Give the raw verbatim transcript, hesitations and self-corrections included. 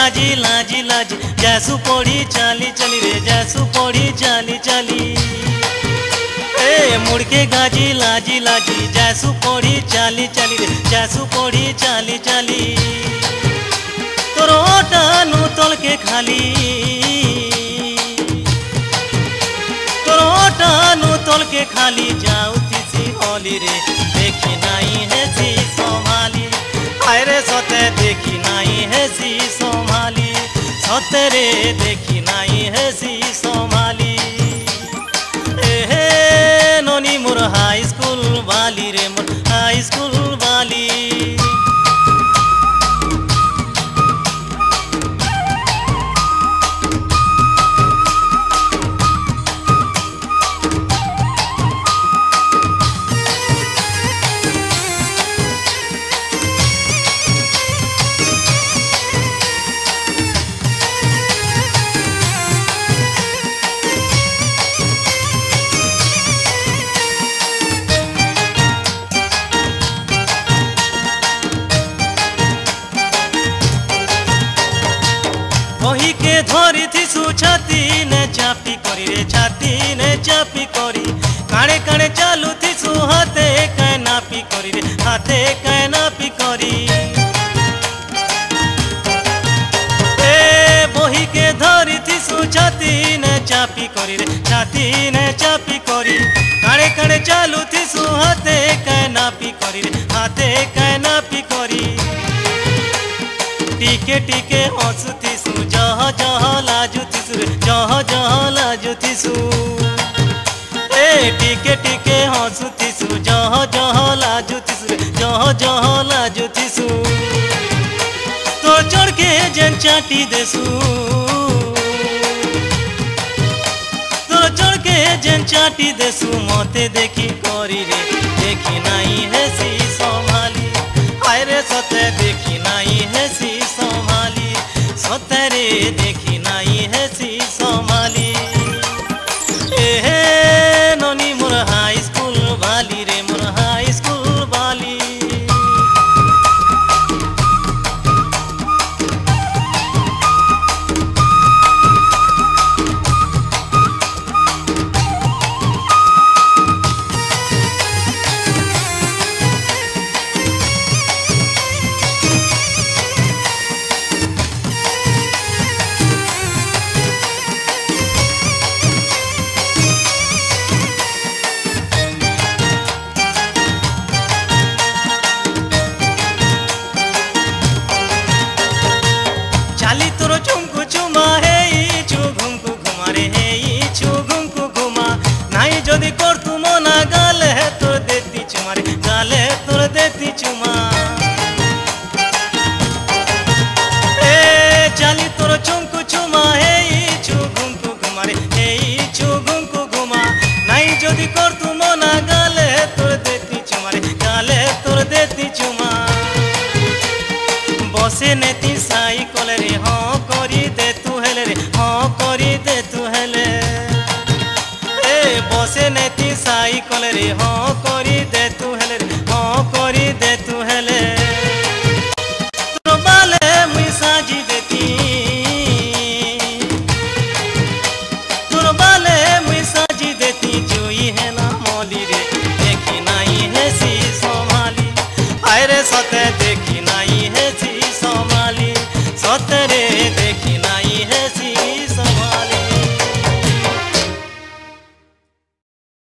गाजी लाजी लाजी जैसू पड़ी चाली चली रे जैसू पड़ी चाली चली ए मुड़ के गाजी लाजी लाजी जैसू पड़ी चाली चली रे जैसू पड़ी चाली चली तोर ओटानु तोल के खाली तोर ओटानु तोल के खाली जाऊती सी होली रे देखी नहीं है सी संभाली हाय रे सते देखी नहीं है सी संभाली सते रे देखी नहीं है सी संभाली ए हे नोनी मोर हाई स्कूल वाली रे मोर हाई स्कूल वाली वही के धरी थी सु छाती ने चापी करी रे छाती ने चापी करी काणे काणे चालू थी सु हाथे कै नापी करी रे हाथे कै नापी करी ए वही के धरी थी सु छाती ने चापी करी रे छाती ने चापी करी काणे काणे चालू थी सु हाथे कै नापी करी रे हाथे कै नापी करी टीके टीके हंसुती सु जह जह लाजुती सु जह जह लाजुती सु ए टीके टीके हंसुती सु जह जह लाजुती सु जह जह लाजुती सु तो चढ़ के जन चाटी देसु तो चढ़ के जन चाटी देसु मते देखी करी रे देखी नहीं है सी संभाली हाय रे सते देखी नहीं है सी संभाली सते रे देखी नहीं है सी संभाली ए हे नोनी मोर हाई स्कूल वाली रे मोर हाई स्कूल वाली चाली तोरो झुमकु झुमा हे छु घुमकु घुमा रे हे छु घुमकु घुमा नाई जदि कर तू मना गाले है तोर देती चुमा रे गाले तोर देती चुमा ए चाली तोरो झुमकु झुमा हे छु घुमकु घुमा रे हे छु घुमकु घुमा नाई जदि कर तू मना गाले है तोर देती चुमा रे गाले तोर देती चुमा बसे नेती साई कोले रे हाँ करी दे तू हेले रे हाँ करी दे तू हेले ए बसे नेती साई कोले रे हाँ करी दे तू